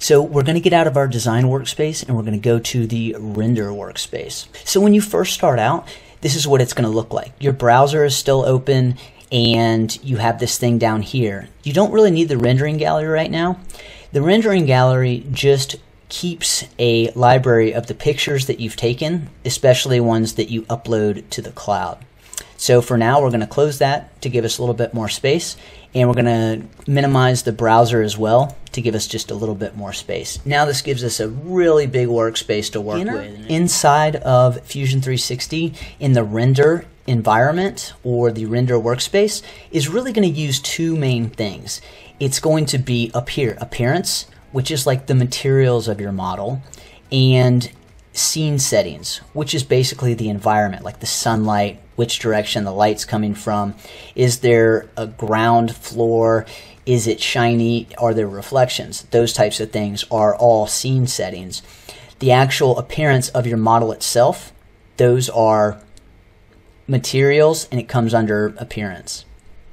So we're going to get out of our design workspace and we're going to go to the render workspace. So when you first start out, this is what it's going to look like. Your browser is still open and you have this thing down here. You don't really need the rendering gallery right now. The rendering gallery just keeps a library of the pictures that you've taken, especially ones that you upload to the cloud. So for now, we're going to close that to give us a little bit more space, and we're going to minimize the browser as well to give us just a little bit more space. Now this gives us a really big workspace to work with. Inside of Fusion 360, in the render environment or the render workspace, is really going to use two main things. It's going to be up here, appearance, which is like the materials of your model, and scene settings, which is basically the environment, like the sunlight, which direction the light's coming from. Is there a ground floor? Is it shiny? Are there reflections? Those types of things are all scene settings. The actual appearance of your model itself, those are materials, and it comes under appearance.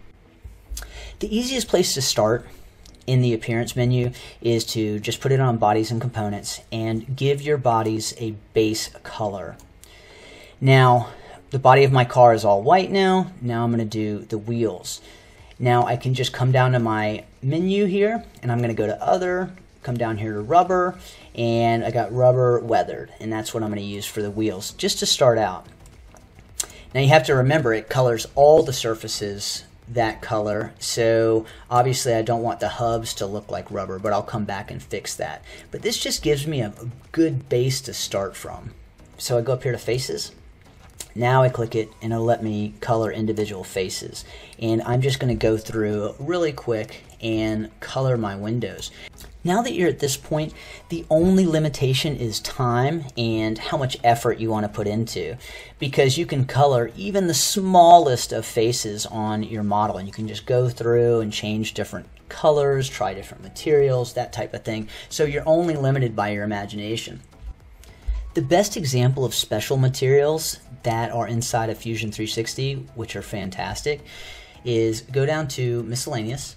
The easiest place to start in the appearance menu is to just put it on bodies and components and give your bodies a base color. Now, the body of my car is all white now. Now I'm going to do the wheels. Now I can just come down to my menu here and I'm going to go to other, come down here to rubber, and I got rubber weathered, and that's what I'm going to use for the wheels just to start out. Now you have to remember it colors all the surfaces that color, so obviously I don't want the hubs to look like rubber, but I'll come back and fix that. But this just gives me a good base to start from. So I go up here to faces. Now I click it and it'll let me color individual faces, and I'm just going to go through really quick and color my windows. Now that you're at this point, the only limitation is time and how much effort you want to put into, because you can color even the smallest of faces on your model, and you can just go through and change different colors, try different materials, that type of thing. So you're only limited by your imagination. The best example of special materials that are inside of Fusion 360, which are fantastic, is go down to miscellaneous,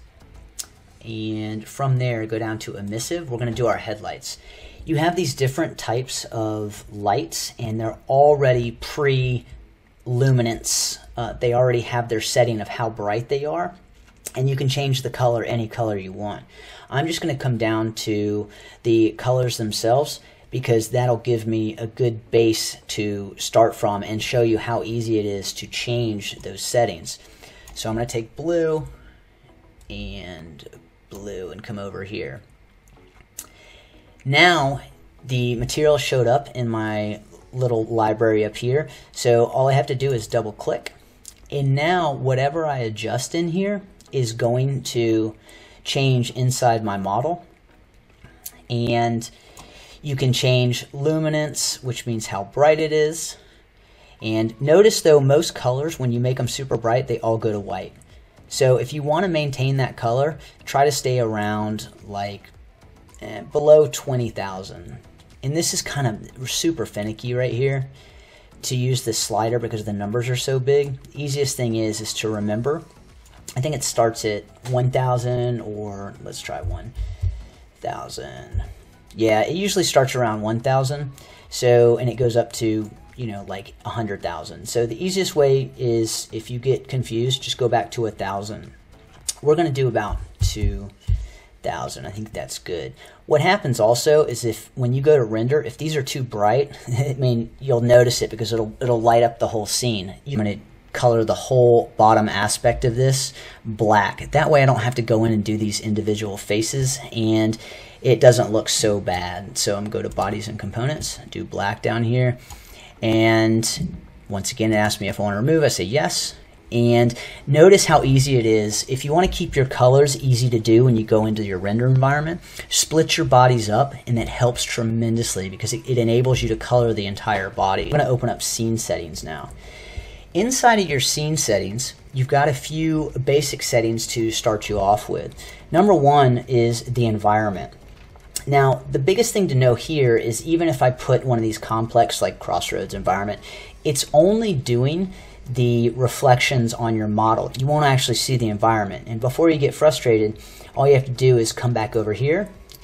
and from there go down to emissive. We're going to do our headlights. You have these different types of lights, and they're already pre-luminance. They already have their setting of how bright they are, and you can change the color any color you want. I'm just going to come down to the colors themselves, because that'll give me a good base to start from and show you how easy it is to change those settings. So I'm going to take blue and blue and come over here. Now the material showed up in my little library up here, so all I have to do is double click, and now whatever I adjust in here is going to change inside my model. And you can change luminance, which means how bright it is. And notice though, most colors, when you make them super bright, they all go to white. So if you want to maintain that color, try to stay around like below 20,000. And this is kind of super finicky right here to use this slider because the numbers are so big. The easiest thing is to remember. I think it starts at 1,000, or let's try 1,000. Yeah, it usually starts around 1,000. So, and it goes up to, you know, like 100,000. So the easiest way is, if you get confused, just go back to 1,000. We're going to do about 2,000. I think that's good. What happens also is, if when you go to render, if these are too bright, I mean, you'll notice it because it'll light up the whole scene. You're going to color the whole bottom aspect of this black. That way I don't have to go in and do these individual faces, and it doesn't look so bad. So I'm going to go to bodies and components, do black down here, and once again it asks me if I want to remove. I say yes, and notice how easy it is. If you want to keep your colors easy to do when you go into your render environment, split your bodies up, and that helps tremendously because it enables you to color the entire body. I'm going to open up scene settings now. Inside of your scene settings, you've got a few basic settings to start you off with. Number one is the environment. Now, the biggest thing to know here is, even if I put one of these complex like Crossroads environment, it's only doing the reflections on your model. You won't actually see the environment. And before you get frustrated, all you have to do is come back over here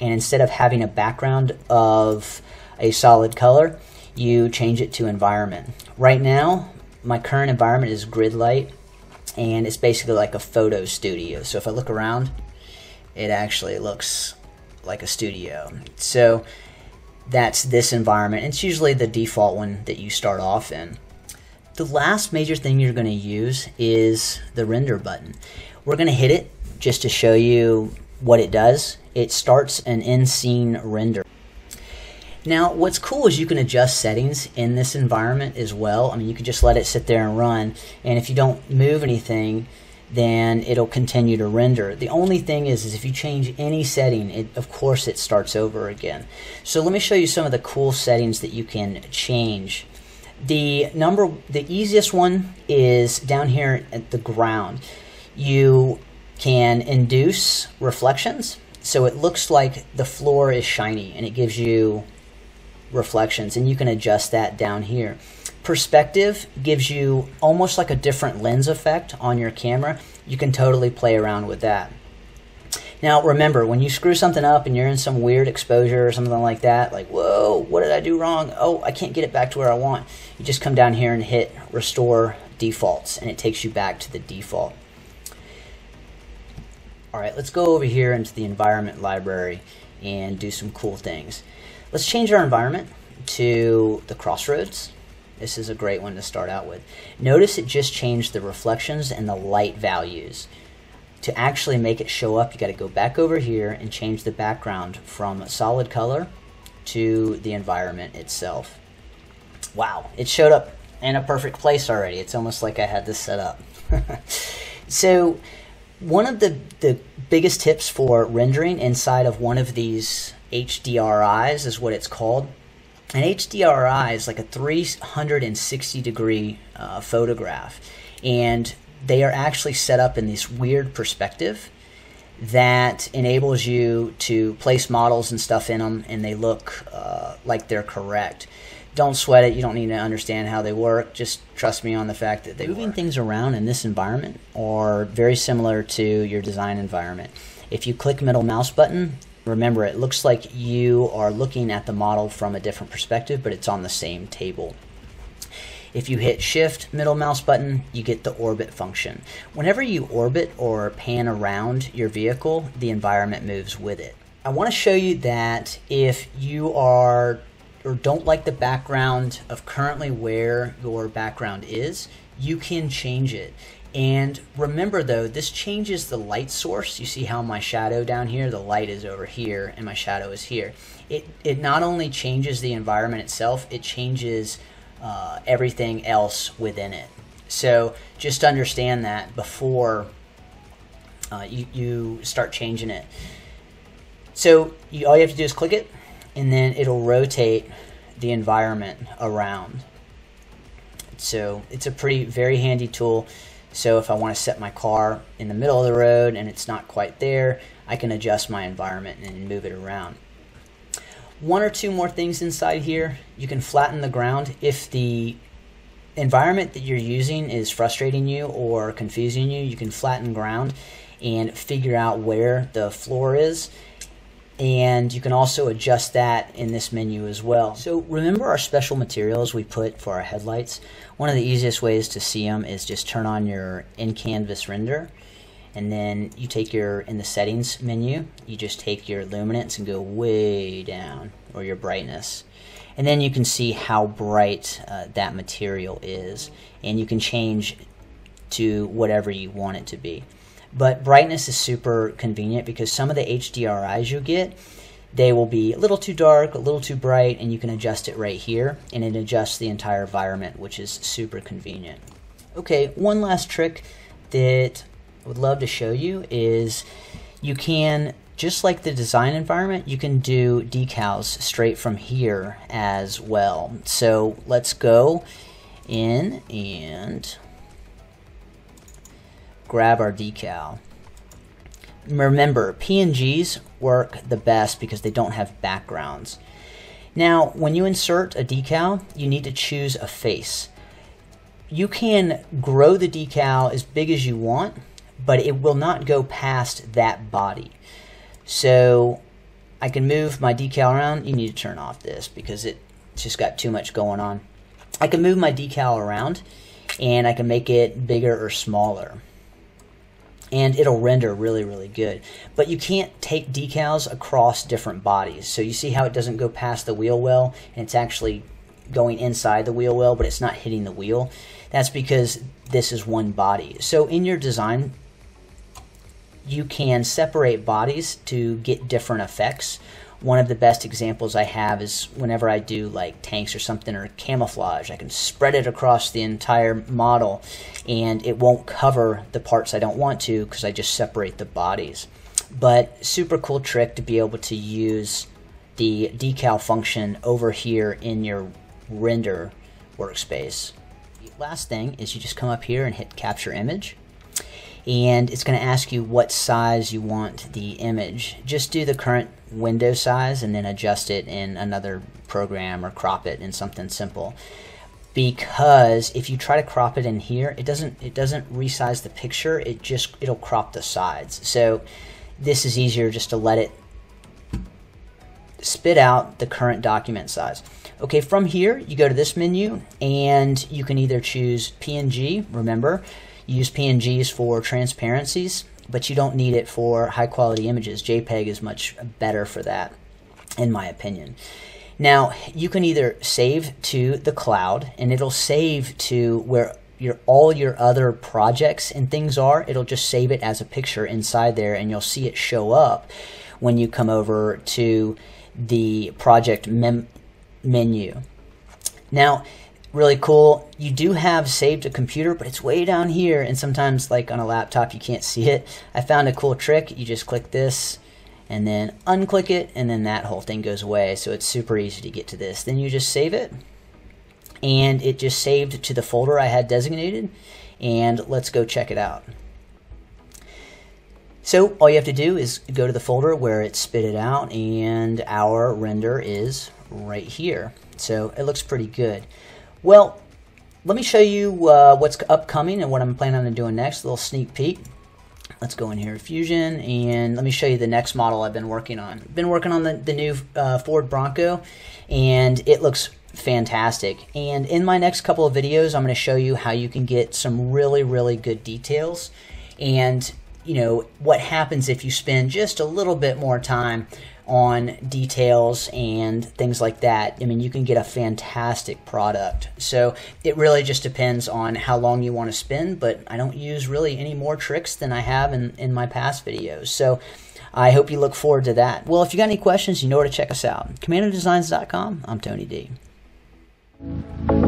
and instead of having a background of a solid color, you change it to environment. Right now, my current environment is grid light, and it's basically like a photo studio. So if I look around, it actually looks like a studio. So that's this environment. It's usually the default one that you start off in. The last major thing you're going to use is the render button. We're going to hit it just to show you what it does. It starts an in-scene render. Now, what's cool is you can adjust settings in this environment as well. I mean, you can just let it sit there and run, and if you don't move anything, then it'll continue to render. The only thing is if you change any setting, of course it starts over again. So let me show you some of the cool settings that you can change. The easiest one is down here at the ground. You can induce reflections, so it looks like the floor is shiny and it gives you reflections, and you can adjust that down here. Perspective gives you almost like a different lens effect on your camera. You can totally play around with that. Now remember, when you screw something up and you're in some weird exposure or something like that, like, whoa, what did I do wrong? Oh, I can't get it back to where I want. You just come down here and hit restore defaults, and it takes you back to the default. All right, let's go over here into the environment library and do some cool things. Let's change our environment to the crossroads. This is a great one to start out with. Notice it just changed the reflections and the light values. To actually make it show up, you got to go back over here and change the background from solid color to the environment itself. Wow, it showed up in a perfect place already. It's almost like I had this set up. So one of the biggest tips for rendering inside of one of these HDRIs is what it's called. An HDRI is like a 360-degree photograph, and they are actually set up in this weird perspective that enables you to place models and stuff in them, and they look like they're correct. Don't sweat it. You don't need to understand how they work. Just trust me on the fact that moving things around in this environment are very similar to your design environment. If you click middle mouse button, remember, it looks like you are looking at the model from a different perspective, but it's on the same table. If you hit shift middle mouse button, you get the orbit function. Whenever you orbit or pan around your vehicle, the environment moves with it. I want to show you that if you are or don't like the background of currently where your background is, you can change it. And remember though, this changes the light source. You see how my shadow down here, the light is over here and my shadow is here. It not only changes the environment itself, it changes everything else within it. So just understand that before you start changing it. So all you have to do is click it, and then it'll rotate the environment around. So it's a very handy tool. So if I want to set my car in the middle of the road and it's not quite there, I can adjust my environment and move it around. One or two more things inside here. You can flatten the ground. If the environment that you're using is frustrating you or confusing you, you can flatten ground and figure out where the floor is. And you can also adjust that in this menu as well. So remember our special materials we put for our headlights? One of the easiest ways to see them is just turn on your in-canvas render, and then you take in the settings menu, you just take your luminance and go way down, or your brightness. And then you can see how bright that material is, and you can change to whatever you want it to be. But brightness is super convenient because some of the HDRIs you get, they will be a little too dark, a little too bright, and you can adjust it right here, and it adjusts the entire environment, which is super convenient. Okay, one last trick that I would love to show you is you can, just like the design environment, you can do decals straight from here as well. So let's go in and grab our decal. Remember, PNGs work the best because they don't have backgrounds. Now, when you insert a decal, you need to choose a face. You can grow the decal as big as you want, but it will not go past that body. So I can move my decal around. You need to turn off this because it's just got too much going on. I can move my decal around and I can make it bigger or smaller. And it'll render really, really good. But you can't take decals across different bodies. So you see how it doesn't go past the wheel well, and it's actually going inside the wheel well, but it's not hitting the wheel. That's because this is one body. So in your design, you can separate bodies to get different effects. One of the best examples I have is whenever I do like tanks or something or camouflage, I can spread it across the entire model and it won't cover the parts I don't want to because I just separate the bodies. But super cool trick to be able to use the decal function over here in your render workspace. The last thing is you just come up here and hit capture image. And it's going to ask you what size you want the image. Just do the current window size and then adjust it in another program or crop it in something simple. Because if you try to crop it in here, it doesn't resize the picture. It'll crop the sides. So this is easier just to let it spit out the current document size. Okay, from here you go to this menu and you can either choose PNG. Remember, use PNGs for transparencies, but you don't need it for high quality images. JPEG is much better for that, in my opinion. Now, you can either save to the cloud, and it'll save to where all your other projects and things are. It'll just save it as a picture inside there, and you'll see it show up when you come over to the project menu. Now, really cool. You do have saved to computer, but it's way down here, and sometimes like on a laptop you can't see it. I found a cool trick. You just click this and then unclick it, and then that whole thing goes away. So it's super easy to get to this. Then you just save it, and it just saved to the folder I had designated, and let's go check it out. So all you have to do is go to the folder where it spit it out, and our render is right here. So it looks pretty good. Well, let me show you what's upcoming and what I'm planning on doing next. A little sneak peek. Let's go in here to Fusion, and let me show you the next model I've been working on. I've been working on the new Ford Bronco, and it looks fantastic. And in my next couple of videos, I'm going to show you how you can get some really, really good details, and you know what happens if you spend just a little bit more time on details and things like that. I mean, you can get a fantastic product. So it really just depends on how long you want to spend, but I don't use really any more tricks than I have in my past videos. So I hope you look forward to that. Well, if you got any questions, you know where to check us out. CommandoDesigns.com. I'm Tony D.